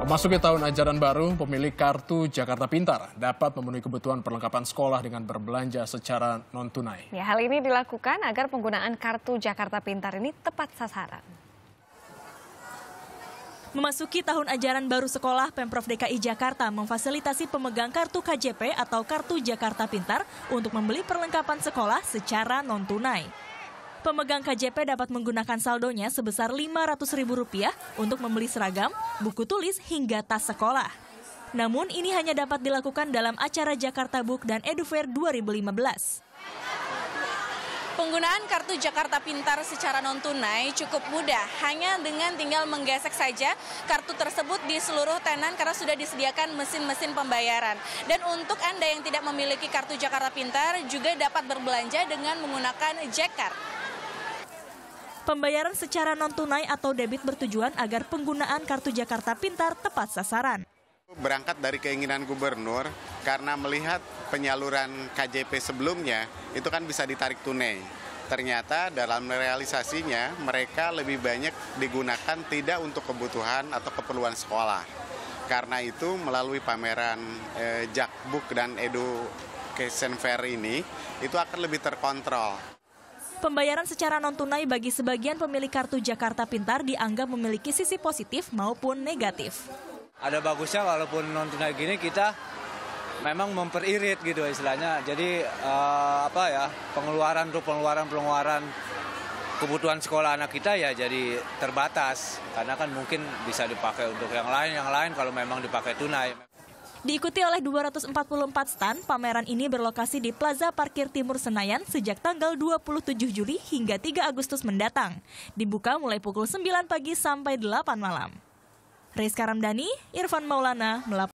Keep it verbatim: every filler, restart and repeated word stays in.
Memasuki tahun ajaran baru, pemilik kartu Jakarta Pintar dapat memenuhi kebutuhan perlengkapan sekolah dengan berbelanja secara non-tunai. Ya, hal ini dilakukan agar penggunaan kartu Jakarta Pintar ini tepat sasaran. Memasuki tahun ajaran baru sekolah, Pemprov D K I Jakarta memfasilitasi pemegang kartu K J P atau Kartu Jakarta Pintar untuk membeli perlengkapan sekolah secara non-tunai. Pemegang K J P dapat menggunakan saldonya sebesar lima ratus ribu rupiah untuk membeli seragam, buku tulis, hingga tas sekolah. Namun ini hanya dapat dilakukan dalam acara Jakarta Book dan EduFair dua ribu lima belas. Penggunaan kartu Jakarta Pintar secara non-tunai cukup mudah, hanya dengan tinggal menggesek saja kartu tersebut di seluruh tenan karena sudah disediakan mesin-mesin pembayaran. Dan untuk Anda yang tidak memiliki kartu Jakarta Pintar juga dapat berbelanja dengan menggunakan Jackcard. Pembayaran secara non-tunai atau debit bertujuan agar penggunaan kartu Jakarta Pintar tepat sasaran. Berangkat dari keinginan gubernur, karena melihat penyaluran K J P sebelumnya, itu kan bisa ditarik tunai. Ternyata dalam realisasinya, mereka lebih banyak digunakan tidak untuk kebutuhan atau keperluan sekolah. Karena itu, melalui pameran eh, Jakbook dan Education Fair ini, itu akan lebih terkontrol. Pembayaran secara non-tunai bagi sebagian pemilik kartu Jakarta Pintar dianggap memiliki sisi positif maupun negatif. Ada bagusnya walaupun non-tunai gini kita memang memperirit gitu istilahnya. Jadi uh, apa ya pengeluaran untuk pengeluaran pengeluaran kebutuhan sekolah anak kita ya jadi terbatas karena kan mungkin bisa dipakai untuk yang lain yang lain kalau memang dipakai tunai. Diikuti oleh dua ratus empat puluh empat stand, pameran ini berlokasi di Plaza Parkir Timur Senayan sejak tanggal dua puluh tujuh Juli hingga tiga Agustus mendatang. Dibuka mulai pukul sembilan pagi sampai delapan malam. Rizka Ramdhani, Irfan Maulana, melaporkan.